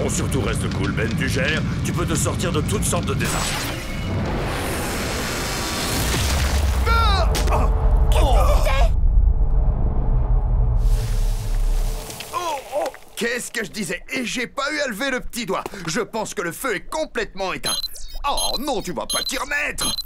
Bon, surtout reste cool, Ben, tu gères. Tu peux te sortir de toutes sortes de désastres. Qu'est-ce que je disais? Et j'ai pas eu à lever le petit doigt. Je pense que le feu est complètement éteint. Oh non, tu vas pas t'y remettre.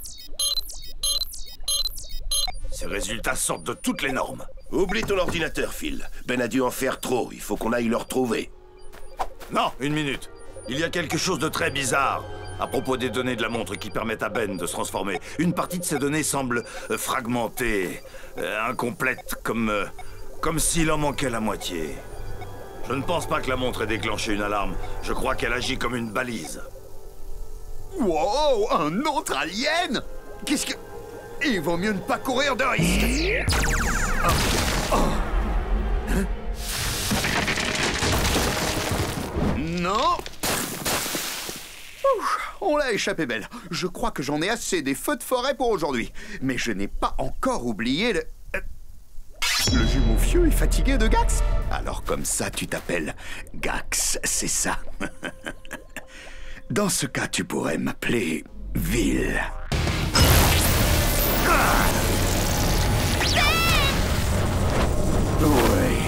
Ces résultats sortent de toutes les normes. Oublie ton ordinateur, Phil. Ben a dû en faire trop. Il faut qu'on aille le retrouver. Non, une minute. Il y a quelque chose de très bizarre à propos des données de la montre qui permettent à Ben de se transformer. Une partie de ces données semble fragmentée, incomplète, comme s'il en manquait la moitié. Je ne pense pas que la montre ait déclenché une alarme. Je crois qu'elle agit comme une balise. Wow, un autre alien? Qu'est-ce que... Il vaut mieux ne pas courir de risque. Hein? Non. Ouf, on l'a échappé belle. Je crois que j'en ai assez des feux de forêt pour aujourd'hui. Mais je n'ai pas encore oublié le... Le jumeau vieux est fatigué de Gax? Alors comme ça, tu t'appelles Gax, c'est ça? Dans ce cas, tu pourrais m'appeler Ville. Oui.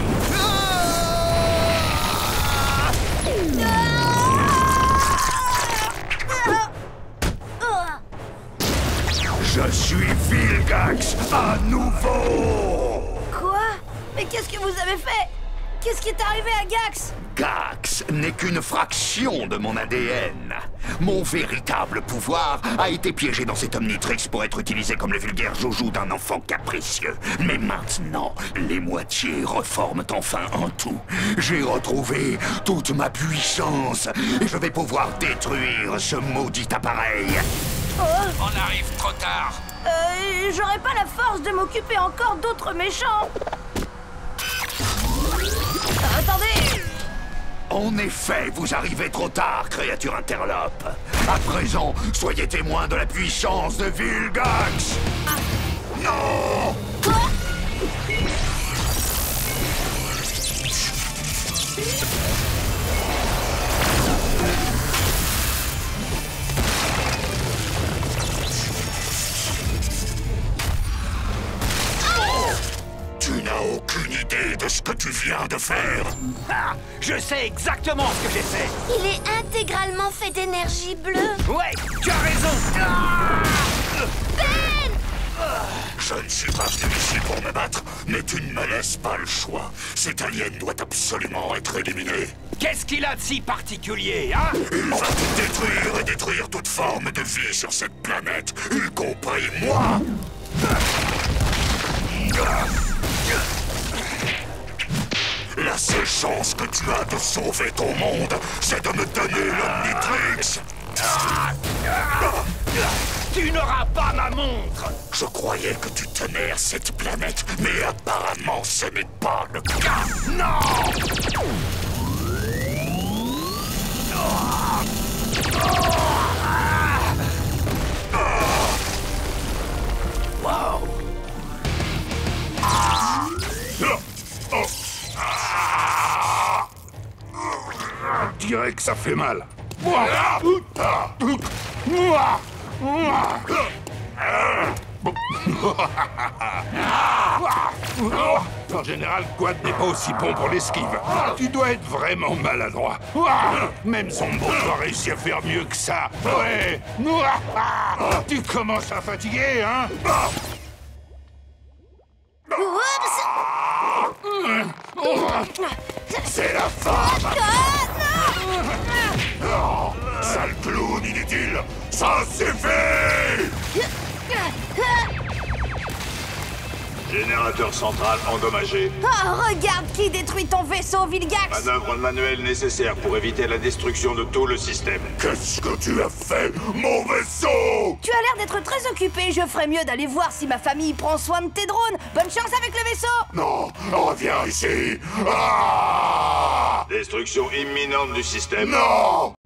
Je suis Vilgax à nouveau. Quoi? Mais qu'est-ce que vous avez fait? Qu'est-ce qui est arrivé à Gax? Gax n'est qu'une fraction de mon ADN. Mon véritable pouvoir a été piégé dans cet Omnitrix pour être utilisé comme le vulgaire joujou d'un enfant capricieux. Mais maintenant, les moitiés reforment enfin un tout. J'ai retrouvé toute ma puissance et je vais pouvoir détruire ce maudit appareil. On arrive trop tard. J'aurais pas la force de m'occuper encore d'autres méchants. Attendez! En effet, vous arrivez trop tard, créature interlope. À présent, soyez témoin de la puissance de Vilgax. Non! Tu n'as aucune idée de ce que tu viens de faire. Ah, je sais exactement ce que j'ai fait. Il est intégralement fait d'énergie bleue. Ouais, tu as raison. Je ne suis pas venu ici pour me battre, mais tu ne me laisses pas le choix. Cet alien doit absolument être éliminé. Qu'est-ce qu'il a de si particulier, hein? Il va tout détruire et détruire toute forme de vie sur cette planète, y compris moi. La seule chance que tu as de sauver ton monde, c'est de me donner l'Omnitrix. Tu n'auras pas ma montre. Je croyais que tu tenais à cette planète, mais apparemment ce n'est pas le cas. Non! Wow! Je dirais que ça fait mal. En général, Quad n'est pas aussi bon pour l'esquive. Tu dois être vraiment maladroit. Même son bon a réussi à faire mieux que ça. Ouais. Tu commences à fatiguer, hein? C'est la femme! Oh, sale clown inutile! Ça suffit! Générateur central endommagé. Oh, regarde qui détruit ton vaisseau, Vilgax! Manœuvre manuelle nécessaire pour éviter la destruction de tout le système. Qu'est-ce que tu as fait, mon vaisseau? Tu as l'air d'être très occupé. Je ferais mieux d'aller voir si ma famille prend soin de tes drones. Bonne chance avec le vaisseau! Non, reviens ici! Ah! Destruction imminente du système. Non!